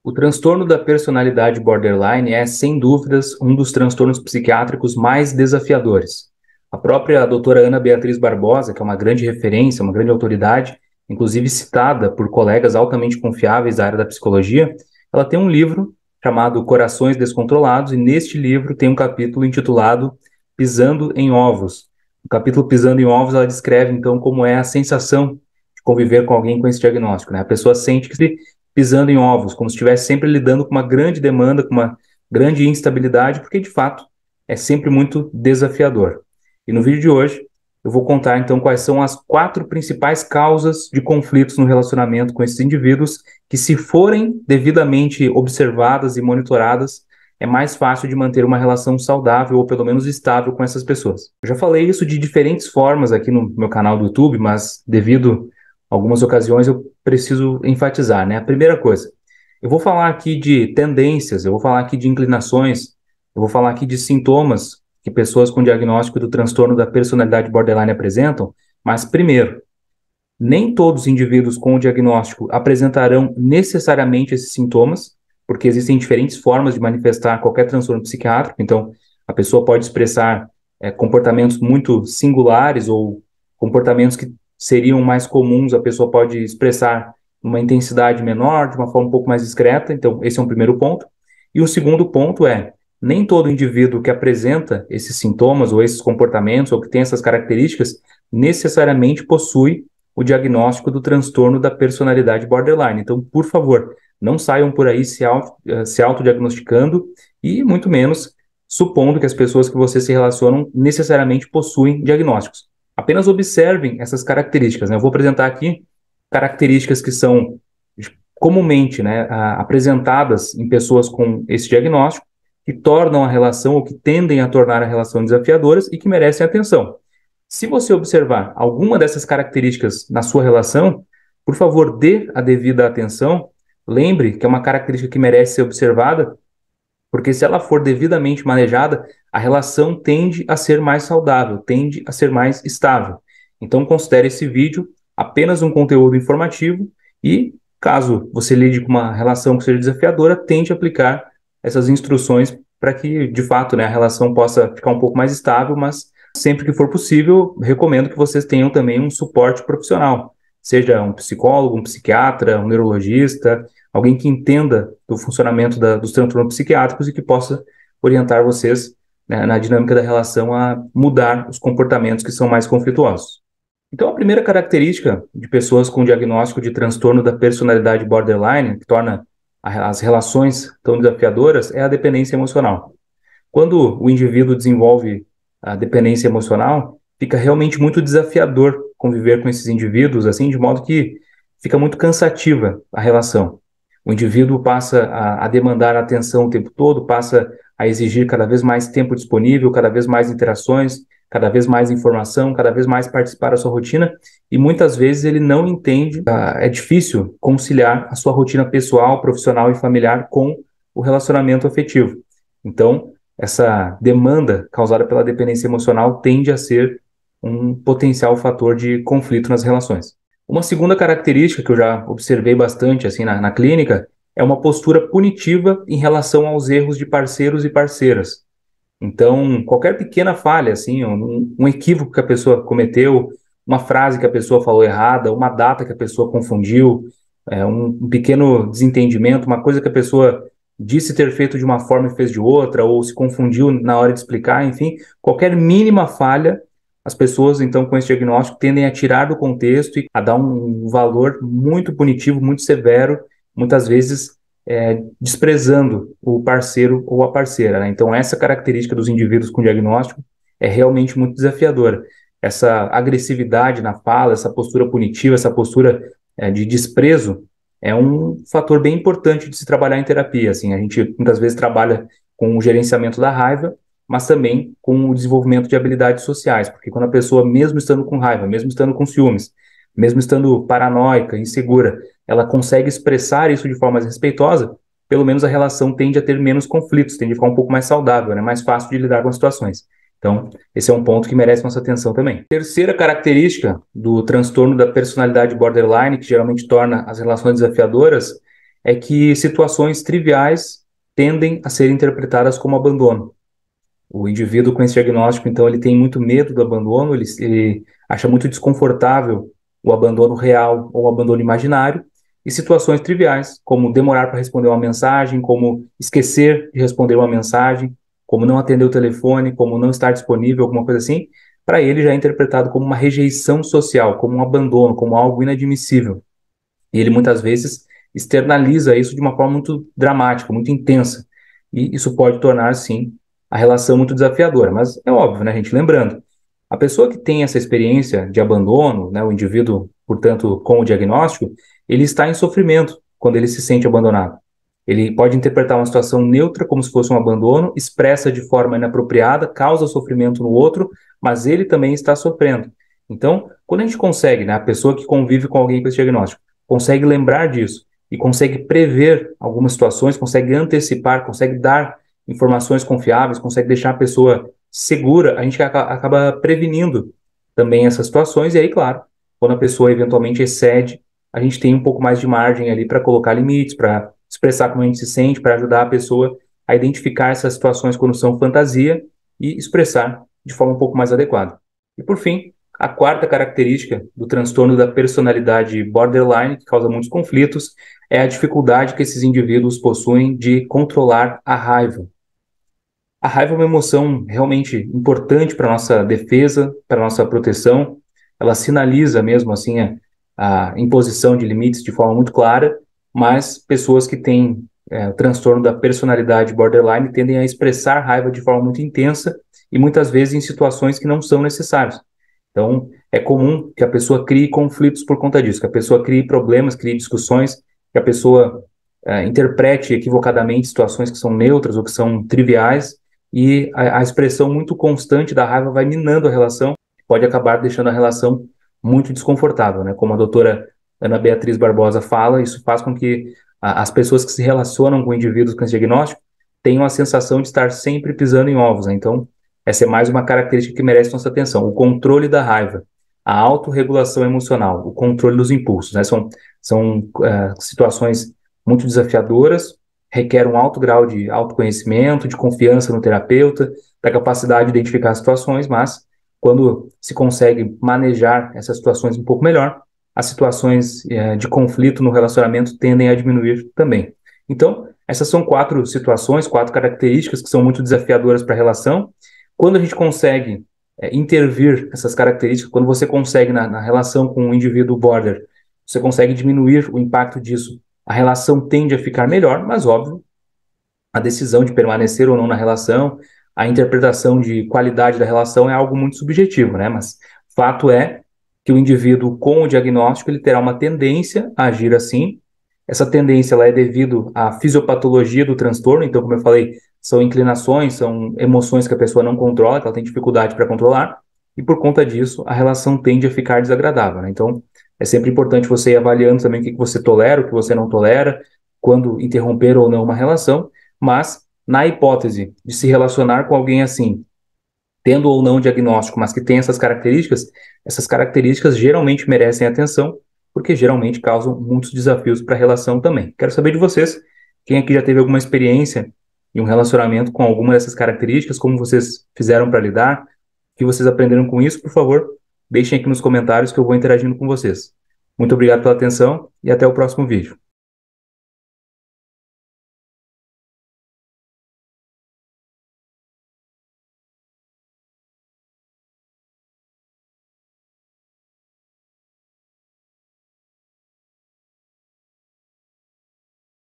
O transtorno da personalidade borderline é, sem dúvidas, um dos transtornos psiquiátricos mais desafiadores. A própria doutora Ana Beatriz Barbosa, que é uma grande referência, uma grande autoridade, inclusive citada por colegas altamente confiáveis da área da psicologia, ela tem um livro chamado Corações Descontrolados, e neste livro tem um capítulo intitulado Pisando em Ovos. No capítulo Pisando em Ovos, ela descreve, então, como é a sensação de conviver com alguém com esse diagnóstico, né? A pessoa sente que pisando em ovos, como se estivesse sempre lidando com uma grande demanda, com uma grande instabilidade, porque de fato é sempre muito desafiador. E no vídeo de hoje eu vou contar então quais são as 4 principais causas de conflitos no relacionamento com esses indivíduos que, se forem devidamente observadas e monitoradas, é mais fácil de manter uma relação saudável ou pelo menos estável com essas pessoas. Eu já falei isso de diferentes formas aqui no meu canal do YouTube, mas devido a algumas ocasiões eu preciso enfatizar, né? A primeira coisa, eu vou falar aqui de tendências, eu vou falar aqui de inclinações, eu vou falar aqui de sintomas que pessoas com diagnóstico do transtorno da personalidade borderline apresentam, mas primeiro, nem todos os indivíduos com o diagnóstico apresentarão necessariamente esses sintomas, porque existem diferentes formas de manifestar qualquer transtorno psiquiátrico, então a pessoa pode expressar comportamentos muito singulares ou comportamentos que seriam mais comuns, a pessoa pode expressar uma intensidade menor, de uma forma um pouco mais discreta, então esse é um primeiro ponto. E o segundo ponto é, nem todo indivíduo que apresenta esses sintomas ou esses comportamentos ou que tem essas características necessariamente possui o diagnóstico do transtorno da personalidade borderline. Então, por favor, não saiam por aí se autodiagnosticando e muito menos supondo que as pessoas que você se relacionam necessariamente possuem diagnósticos. Apenas observem essas características, né? Eu vou apresentar aqui características que são comumente, né, apresentadas em pessoas com esse diagnóstico, que tornam a relação ou que tendem a tornar a relação desafiadoras e que merecem atenção. Se você observar alguma dessas características na sua relação, por favor, dê a devida atenção. Lembre que é uma característica que merece ser observada, porque se ela for devidamente manejada, a relação tende a ser mais saudável, tende a ser mais estável. Então, considere esse vídeo apenas um conteúdo informativo e, caso você lide com uma relação que seja desafiadora, tente aplicar essas instruções para que, de fato, né, a relação possa ficar um pouco mais estável, mas sempre que for possível, recomendo que vocês tenham também um suporte profissional, seja um psicólogo, um psiquiatra, um neurologista, alguém que entenda do funcionamento dos transtornos psiquiátricos e que possa orientar vocês, né, na dinâmica da relação a mudar os comportamentos que são mais conflituosos. Então, a primeira característica de pessoas com diagnóstico de transtorno da personalidade borderline, que torna as relações tão desafiadoras, é a dependência emocional. Quando o indivíduo desenvolve a dependência emocional, fica realmente muito desafiador conviver com esses indivíduos, assim, de modo que fica muito cansativa a relação. O indivíduo passa a demandar atenção o tempo todo, passa a exigir cada vez mais tempo disponível, cada vez mais interações, cada vez mais informação, cada vez mais participar da sua rotina, e muitas vezes ele não entende, é difícil conciliar a sua rotina pessoal, profissional e familiar com o relacionamento afetivo. Então, essa demanda causada pela dependência emocional tende a ser um potencial fator de conflito nas relações. Uma segunda característica que eu já observei bastante assim na clínica é uma postura punitiva em relação aos erros de parceiros e parceiras. Então, qualquer pequena falha, assim, um equívoco que a pessoa cometeu, uma frase que a pessoa falou errada, uma data que a pessoa confundiu, um pequeno desentendimento, uma coisa que a pessoa disse ter feito de uma forma e fez de outra, ou se confundiu na hora de explicar, enfim, qualquer mínima falha, as pessoas, então, com esse diagnóstico, tendem a tirar do contexto e a dar um valor muito punitivo, muito severo, muitas vezes desprezando o parceiro ou a parceira, né? Então, essa característica dos indivíduos com diagnóstico é realmente muito desafiadora. Essa agressividade na fala, essa postura punitiva, essa postura de desprezo, é um fator bem importante de se trabalhar em terapia. Assim, a gente muitas vezes trabalha com o gerenciamento da raiva, mas também com o desenvolvimento de habilidades sociais, porque quando a pessoa, mesmo estando com raiva, mesmo estando com ciúmes, mesmo estando paranoica, insegura, ela consegue expressar isso de forma mais respeitosa, pelo menos a relação tende a ter menos conflitos, tende a ficar um pouco mais saudável, né? Mais fácil de lidar com as situações. Então, esse é um ponto que merece nossa atenção também. Terceira característica do transtorno da personalidade borderline, que geralmente torna as relações desafiadoras, é que situações triviais tendem a ser interpretadas como abandono. O indivíduo com esse diagnóstico, então, ele tem muito medo do abandono, ele acha muito desconfortável o abandono real ou o abandono imaginário, e situações triviais, como demorar para responder uma mensagem, como esquecer de responder uma mensagem, como não atender o telefone, como não estar disponível, alguma coisa assim, para ele já é interpretado como uma rejeição social, como um abandono, como algo inadmissível. E ele muitas vezes externaliza isso de uma forma muito dramática, muito intensa. E isso pode tornar, sim, a relação muito desafiadora. Mas é óbvio, né, gente? Lembrando, a pessoa que tem essa experiência de abandono, né, o indivíduo, portanto, com o diagnóstico, ele está em sofrimento quando ele se sente abandonado. Ele pode interpretar uma situação neutra como se fosse um abandono, expressa de forma inapropriada, causa sofrimento no outro, mas ele também está sofrendo. Então, quando a gente consegue, né, a pessoa que convive com alguém com esse diagnóstico, consegue lembrar disso e consegue prever algumas situações, consegue antecipar, consegue dar informações confiáveis, consegue deixar a pessoa segura, a gente acaba prevenindo também essas situações. E aí, claro, quando a pessoa eventualmente excede, a gente tem um pouco mais de margem ali para colocar limites, para expressar como a gente se sente, para ajudar a pessoa a identificar essas situações quando são fantasia e expressar de forma um pouco mais adequada. E por fim, a quarta característica do transtorno da personalidade borderline, que causa muitos conflitos, é a dificuldade que esses indivíduos possuem de controlar a raiva. A raiva é uma emoção realmente importante para a nossa defesa, para a nossa proteção. Ela sinaliza mesmo assim a imposição de limites de forma muito clara, mas pessoas que têm o transtorno da personalidade borderline tendem a expressar raiva de forma muito intensa e muitas vezes em situações que não são necessárias. Então, é comum que a pessoa crie conflitos por conta disso, que a pessoa crie problemas, crie discussões, que a pessoa interprete equivocadamente situações que são neutras ou que são triviais, e a expressão muito constante da raiva vai minando a relação, pode acabar deixando a relação muito desconfortável, né? Como a doutora Ana Beatriz Barbosa fala, isso faz com que as pessoas que se relacionam com indivíduos com esse diagnóstico tenham a sensação de estar sempre pisando em ovos, né? Então, essa é mais uma característica que merece nossa atenção. O controle da raiva, a autorregulação emocional, o controle dos impulsos, né? São situações muito desafiadoras, requer um alto grau de autoconhecimento, de confiança no terapeuta, da capacidade de identificar situações, mas quando se consegue manejar essas situações um pouco melhor, as situações de conflito no relacionamento tendem a diminuir também. Então, essas são quatro situações, quatro características que são muito desafiadoras para a relação. Quando a gente consegue intervir essas características, quando você consegue, na relação com o indivíduo border, você consegue diminuir o impacto disso, a relação tende a ficar melhor, mas óbvio, a decisão de permanecer ou não na relação, a interpretação de qualidade da relação é algo muito subjetivo, né? Mas fato é que o indivíduo com o diagnóstico ele terá uma tendência a agir assim. Essa tendência ela é devido à fisiopatologia do transtorno, então, como eu falei, são inclinações, são emoções que a pessoa não controla, que ela tem dificuldade para controlar, e por conta disso a relação tende a ficar desagradável, né? Então, é sempre importante você ir avaliando também o que você tolera, o que você não tolera, quando interromper ou não uma relação, mas na hipótese de se relacionar com alguém assim, tendo ou não diagnóstico, mas que tem essas características geralmente merecem atenção, porque geralmente causam muitos desafios para a relação também. Quero saber de vocês, quem aqui já teve alguma experiência em um relacionamento com alguma dessas características, como vocês fizeram para lidar, o que vocês aprenderam com isso, por favor, deixem aqui nos comentários que eu vou interagindo com vocês. Muito obrigado pela atenção e até o próximo vídeo.